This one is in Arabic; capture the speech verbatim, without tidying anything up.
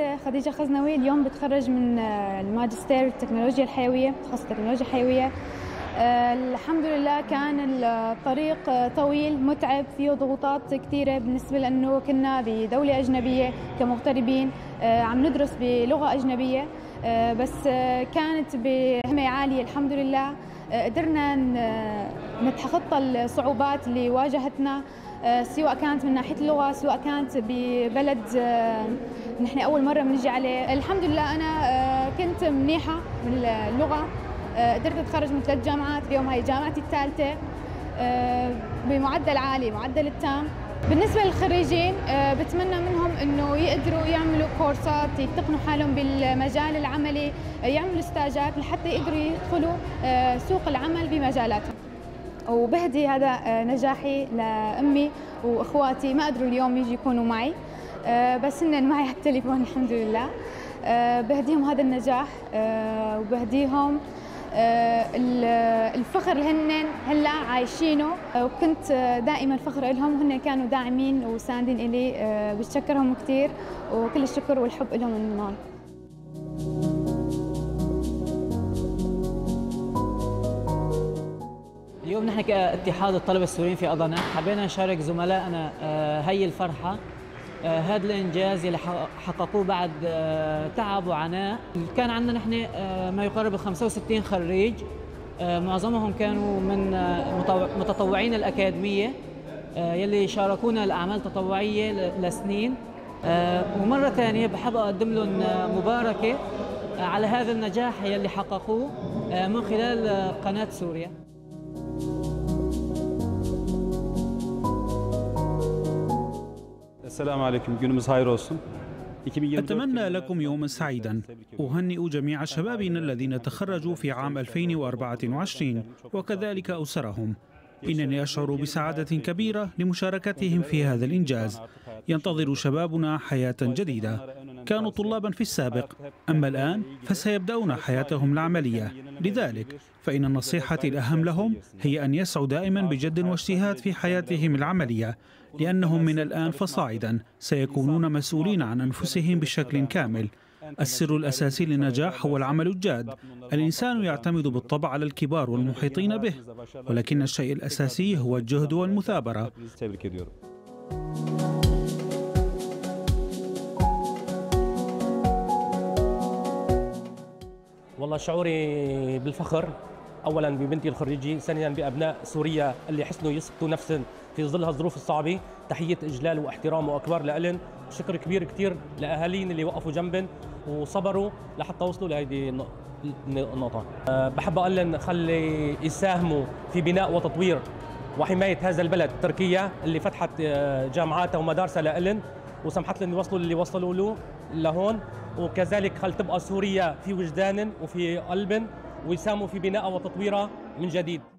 خديجة خزنوي، اليوم بتخرج من الماجستير التكنولوجيا الحيوية، تخصص تكنولوجيا حيوية. الحمد لله كان الطريق طويل متعب، فيه ضغوطات كثيرة بالنسبة لأنه كنا بدولة أجنبية كمغتربين، عم ندرس بلغة أجنبية، بس كانت بهمة عالية الحمد لله. قدرنا نتخطى الصعوبات اللي واجهتنا، سواء كانت من ناحية اللغة، سواء كانت ببلد نحن أول مرة بنجي عليه. الحمد لله أنا كنت منيحة من اللغة، قدرت أتخرج من ثلاث جامعات، اليوم هاي جامعتي الثالثة بمعدل عالي، معدل التام. بالنسبة للخريجين بتمنى منهم إنه يقدروا يعملوا كورسات، يتقنوا حالهم بالمجال العملي، يعملوا استاجات لحتى يقدروا يدخلوا سوق العمل بمجالاتهم. وبهدي هذا نجاحي لأمي وإخواتي، ما قدروا اليوم يجي يكونوا معي بس هن معي على التليفون الحمد لله. بهديهم هذا النجاح وبهديهم الفخر اللي هن هلا عايشينه، وكنت دائما فخر لهم، وهن كانوا داعمين وساندين إلي. بتشكرهم كثير وكل الشكر والحب لهم من هون. اليوم نحن كاتحاد الطلبة السوريين في أضنا حبينا نشارك زملائنا هي الفرحة، هذا الإنجاز اللي حققوه بعد تعب وعناء. كان عندنا نحن ما يقارب خمسة وستين خريج، معظمهم كانوا من متطوعين الأكاديمية يلي شاركونا الأعمال التطوعية لسنين. ومرة ثانية بحب أقدم لهم مباركة على هذا النجاح يلي حققوه من خلال قناة سوريا. السلام عليكم، günümüz hayır olsun. أتمنى لكم يوما سعيدا. أهنئ جميع شبابنا الذين تخرجوا في عام ألفين وأربعة وعشرين وكذلك أسرهم. إنني أشعر بسعادة كبيرة لمشاركتهم في هذا الإنجاز. ينتظر شبابنا حياة جديدة. كانوا طلابا في السابق، أما الآن فسيبدأون حياتهم العملية. لذلك فإن النصيحة الأهم لهم هي أن يسعوا دائما بجد واجتهاد في حياتهم العملية، لأنهم من الآن فصاعدا سيكونون مسؤولين عن أنفسهم بشكل كامل. السر الأساسي للنجاح هو العمل الجاد. الإنسان يعتمد بالطبع على الكبار والمحيطين به، ولكن الشيء الأساسي هو الجهد والمثابرة. والله شعوري بالفخر أولا ببنتي الخريجة، ثانيا بأبناء سوريا اللي حسنوا يثبتوا نفسهم في ظل هالظروف الصعبة. تحية إجلال واحترام وأكبر لألن، شكر كبير كتير لأهالينا اللي وقفوا جنبن وصبروا لحتى وصلوا لهذه النقطة. أه بحب أقول خلي يساهموا في بناء وتطوير وحماية هذا البلد تركيا اللي فتحت جامعاتها ومدارسها لألن وسمحت لهم يوصلوا اللي وصلوا له لهون، وكذلك خل تبقى سوريا في وجدان وفي قلب ويساهموا في بناء وتطويرها من جديد.